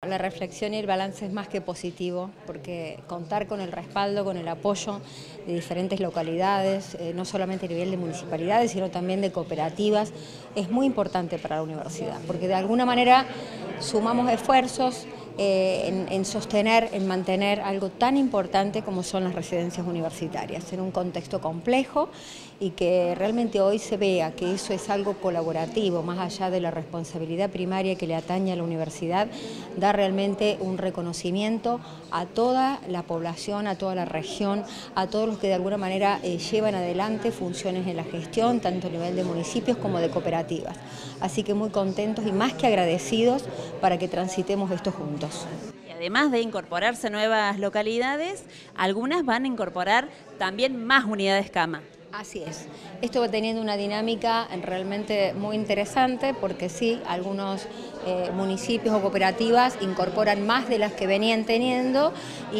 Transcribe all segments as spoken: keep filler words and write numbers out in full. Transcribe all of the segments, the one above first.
La reflexión y el balance es más que positivo, porque contar con el respaldo, con el apoyo de diferentes localidades, eh, no solamente a nivel de municipalidades, sino también de cooperativas, es muy importante para la universidad, porque de alguna manera sumamos esfuerzos eh, en, en sostener, en mantener algo tan importante como son las residencias universitarias, en un contexto complejo, y que realmente hoy se vea que eso es algo colaborativo, más allá de la responsabilidad primaria que le atañe a la universidad, da realmente un reconocimiento a toda la población, a toda la región, a todos los que de alguna manera eh, llevan adelante funciones en la gestión, tanto a nivel de municipios como de cooperativas. Así que muy contentos y más que agradecidos para que transitemos esto juntos. Y además de incorporarse nuevas localidades, algunas van a incorporar también más unidades cama. Así es. Esto va teniendo una dinámica realmente muy interesante, porque sí, algunos eh, municipios o cooperativas incorporan más de las que venían teniendo,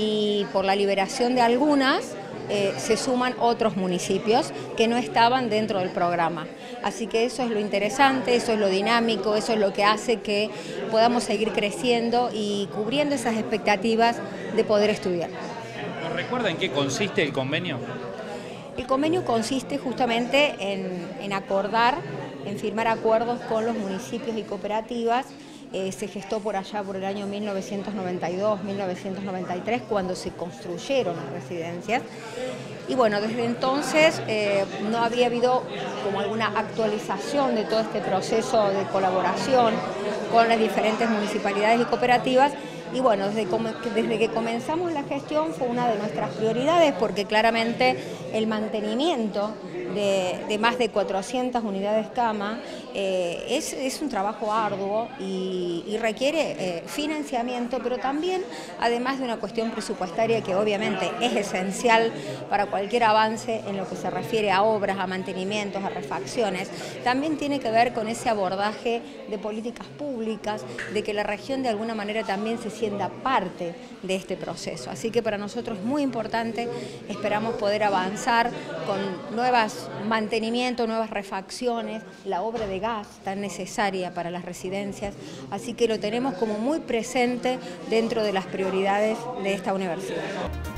y por la liberación de algunas eh, se suman otros municipios que no estaban dentro del programa. Así que eso es lo interesante, eso es lo dinámico, eso es lo que hace que podamos seguir creciendo y cubriendo esas expectativas de poder estudiar. ¿Nos recuerda en qué consiste el convenio? El convenio consiste justamente en, en acordar, en firmar acuerdos con los municipios y cooperativas. Eh, se gestó por allá por el año mil novecientos noventa y dos, mil novecientos noventa y tres, cuando se construyeron las residencias. Y bueno, desde entonces eh, no había habido como alguna actualización de todo este proceso de colaboración con las diferentes municipalidades y cooperativas. Y bueno, desde, desde que comenzamos la gestión fue una de nuestras prioridades, porque claramente el mantenimiento de, de más de cuatrocientas unidades cama eh, es, es un trabajo arduo y, y requiere eh, financiamiento, pero también, además de una cuestión presupuestaria que obviamente es esencial para cualquier avance en lo que se refiere a obras, a mantenimientos, a refacciones, también tiene que ver con ese abordaje de políticas públicas, de que la región de alguna manera también se sienta parte de este proceso. Así que para nosotros es muy importante, esperamos poder avanzar con nuevos mantenimientos, nuevas refacciones, la obra de gas tan necesaria para las residencias, así que lo tenemos como muy presente dentro de las prioridades de esta universidad.